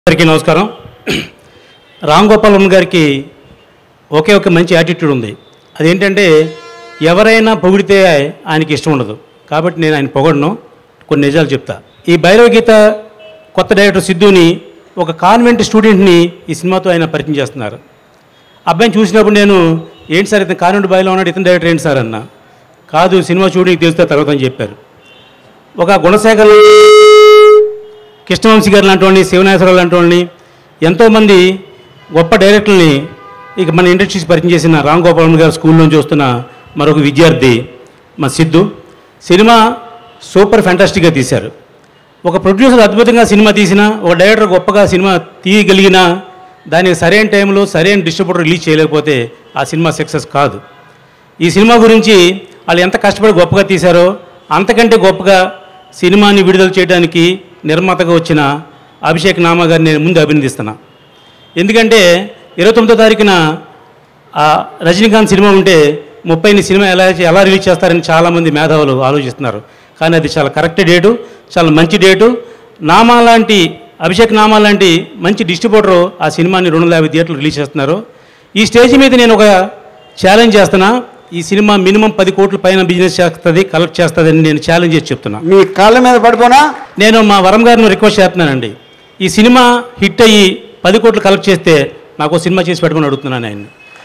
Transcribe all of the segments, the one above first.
అందరికీ నమస్కారం. రామ్ గోపాల్ వర్మ గారికి ఒకే ఒక మంచి యాటిట్యూడ్ ఉంది. అదేంటంటే ఎవరైనా పొగిడితే ఆయనకి ఇష్టం ఉండదు. కాబట్టి నేను ఆయన పొగడను, కొన్ని నిజాలు చెప్తా. ఈ భైరవగీత కొత్త డైరెక్టర్ సిద్ధుని ఒక కాన్వెంట్ స్టూడెంట్ని ఈ సినిమాతో ఆయన పరిచయం చేస్తున్నారు. అబ్బాయిని చూసినప్పుడు నేను ఏంటి సార్ ఇతను కాన్వెంట్ బాయ్లో ఉన్నాడు, ఇతను డైరెక్టర్ ఏంటి సార్ అన్న. కాదు సినిమా చూడడానికి తెలుస్తా తర్వాత అని చెప్పారు. ఒక గుణశేఖర్ కృష్ణవంశీ గారు లాంటి వాళ్ళని, శివనాశ్వరరావు లాంటి వాళ్ళని, ఎంతోమంది గొప్ప డైరెక్టర్ని ఇక మన ఇండస్ట్రీస్ పరిచయం చేసిన రామ్ గోపాల్ వర్మ గారు స్కూల్లో చూస్తున్న మరొక విద్యార్థి మా సిద్ధు. సినిమా సూపర్ ఫ్యాంటాస్టిక్గా తీశారు. ఒక ప్రొడ్యూసర్ అద్భుతంగా సినిమా తీసినా, ఒక డైరెక్టర్ గొప్పగా సినిమా తీయగలిగినా దానికి సరైన టైంలో సరైన డిస్ట్రిబ్యూటర్ రిలీజ్ చేయలేకపోతే ఆ సినిమా సక్సెస్ కాదు. ఈ సినిమా గురించి వాళ్ళు ఎంత కష్టపడి గొప్పగా తీశారో అంతకంటే గొప్పగా సినిమాని విడుదల చేయడానికి నిర్మాతగా వచ్చిన అభిషేక్ నామా గారిని నేను ముందు అభినందిస్తున్నా. ఎందుకంటే 29వ తారీఖున రజనీకాంత్ సినిమా ఉంటే 30ని సినిమా ఎలా రిలీజ్ చేస్తారని చాలామంది మేధావులు ఆలోచిస్తున్నారు. కానీ అది చాలా కరెక్ట్ డేటు, చాలా మంచి డేటు. నామా లాంటి అభిషేక్ నామా లాంటి మంచి డిస్ట్రిబ్యూటరు ఆ సినిమాని 250 థియేటర్లు రిలీజ్ చేస్తున్నారు. ఈ స్టేజ్ మీద నేను ఒక ఛాలెంజ్ చేస్తున్నా. ఈ సినిమా మినిమం 10 కోట్ల పైన బిజినెస్ చేస్తుంది, కలెక్ట్ చేస్తుంది అని నేను ఛాలెంజ్ చేసి చెప్తున్నా. మీ కాళ్ళ మీద పడిపోనా? నేను మా వరం గారిని రిక్వెస్ట్ చేస్తున్నానండి. ఈ సినిమా హిట్ అయ్యి 10 కోట్లు కలెక్ట్ చేస్తే నాకు సినిమా చేసి పెట్టమని అడుగుతున్నాను ఆయన్ని.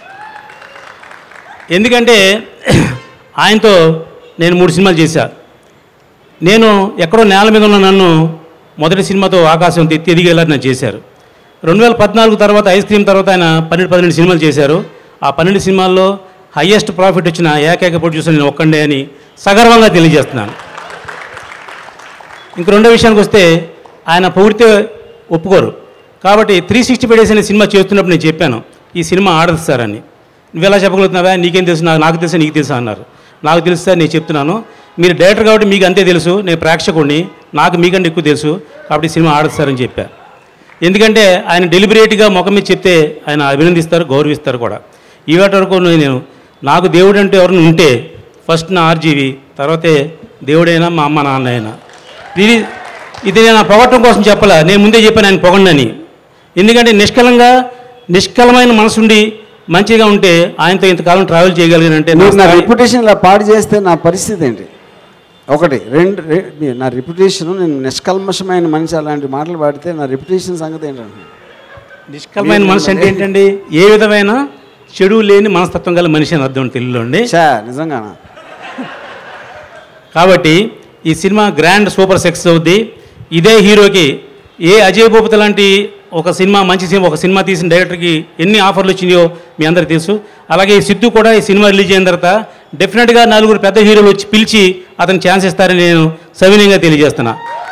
ఎందుకంటే ఆయనతో నేను 3 సినిమాలు చేశా. నేను ఎక్కడో నేల మీద ఉన్న నన్ను మొదటి సినిమాతో ఆకాశం ఎదిగేలా నన్ను చేశారు. 2014 తర్వాత ఐస్ క్రీమ్ తర్వాత ఆయన 12 సినిమాలు చేశారు. ఆ 12 సినిమాల్లో హయ్యెస్ట్ ప్రాఫిట్ వచ్చిన ఏకైక ప్రొడ్యూసర్ నేను ఒక్కండే అని సగర్వంగా తెలియజేస్తున్నాను. ఇంక రెండో విషయానికి వస్తే ఆయన పొగిడితే ఒప్పుకోరు. కాబట్టి 365 డేస్ అనే సినిమా చేస్తున్నప్పుడు నేను చెప్పాను ఈ సినిమా ఆడదు సార్ అని. నువ్వు ఎలా చెప్పగలుగుతున్నావా, నీకేం తెలుసు, నాకు తెలుసా నీకు తెలుసా అన్నారు. నాకు తెలుసు సార్, నేను చెప్తున్నాను. మీరు డైరెక్టర్ కాబట్టి మీకు అంతే తెలుసు, నేను ప్రేక్షకుడిని, నాకు మీకంటే ఎక్కువ తెలుసు, కాబట్టి సినిమా ఆడదు సార్ అని చెప్పా. ఎందుకంటే ఆయన డెలిబరేట్గా ముఖం మీద చెప్తే ఆయన అభినందిస్తారు, గౌరవిస్తారు కూడా. ఈవేట వరకు నేను నాకు దేవుడు అంటే ఎవరైనా ఉంటే ఫస్ట్ నా ఆర్జీవి, తర్వాతే దేవుడైనా మా అమ్మ నాన్న అయినా. ఇది నేను పొగట్టం కోసం చెప్పలే, నేను ముందే చెప్పాను ఆయన పొగండని. ఎందుకంటే నిష్కలమైన మనసుండి మంచిగా ఉంటే ఆయనతో ఇంతకాలం ట్రావెల్ చేయగలిగానంటే. నా రెప్యుటేషన్ ఇలా పాడు చేస్తే నా పరిస్థితి ఏంటి? ఒకటి నా రెప్యుటేషన్, నేను నిష్కల్మషమైన మనిషి అలాంటి మాటలు పాడితే నా రెప్యుటేషన్ సంగతి ఏంటంటే? నిష్కలమైన మనిషి అంటే ఏంటండి? ఏ విధమైన చెడు లేని మనస్తత్వం గల మనిషి అని అర్థం తెలుగులో అండి. నిజంగానా? కాబట్టి ఈ సినిమా గ్రాండ్ సూపర్ సక్సెస్ అవుద్ది. ఇదే హీరోకి ఏ అజయ్ భూపత లాంటి ఒక సినిమా, మంచి సినిమా, ఒక సినిమా తీసిన డైరెక్టర్కి ఎన్ని ఆఫర్లు వచ్చినాయో మీ అందరికీ తెలుసు. అలాగే ఈ సిద్ధు కూడా ఈ సినిమా రిలీజ్ అయిన తర్వాత డెఫినెట్గా 4 పెద్ద హీరోలు వచ్చి పిలిచి అతను ఛాన్స్ ఇస్తారని నేను సవినయంగా తెలియజేస్తున్నా.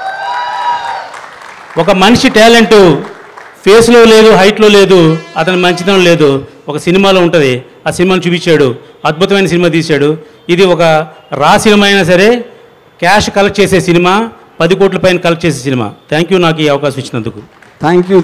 ఒక మనిషి టాలెంటు ఫేస్లో లేదు, హైట్లో లేదు, అతని మంచితనం లేదు, ఒక సినిమాలో ఉంటుంది. ఆ సినిమాను చూపించాడు, అద్భుతమైన సినిమా తీశాడు. ఇది ఒక రా సినిమా అయినా సరే క్యాష్ కలెక్ట్ చేసే సినిమా, 10 కోట్ల పైన కలెక్ట్ చేసే సినిమా. థ్యాంక్ యూ నాకు ఈ అవకాశం ఇచ్చినందుకు. Thank you.